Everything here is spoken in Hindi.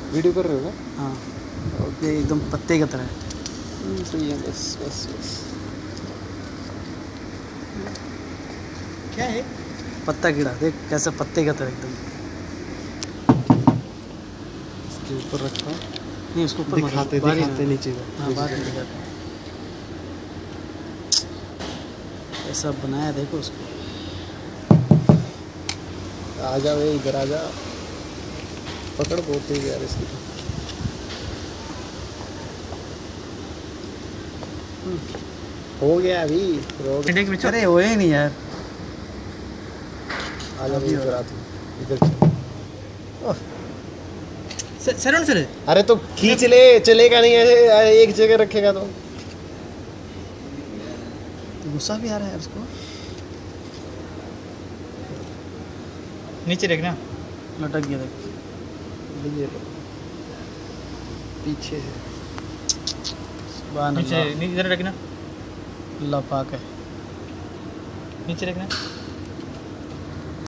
वीडियो कर रहे हो ना? हाँ, ये एकदम पत्ते की तरह है। सही है, बस बस बस। क्या है? पत्ता कीड़ा, देख कैसे पत्ते की तरह एकदम। इसके ऊपर रखा, नहीं उसको ऊपर दिखाते दिखाते नीचे का। हाँ, बाहर नहीं दिखाते। ऐसा बनाया देखो उसको। आ जा भाई, इधर आ जा। पकड़ बहुत तेज यार इसकी। हो गया अभी रोड। अरे वो ही नहीं यार। आ जा भाई, इधर आ तू, इधर चल। सरण सर, अरे तो खींच ले, चलेगा नहीं ऐसे एक जगह रखेगा तो। गुस्सा भी आ रहा है उसको। नीचे देखना, लटक गया देख। ये लो, पीछे है। नीचे नीचे देखना, लफाक है। नीचे देखना।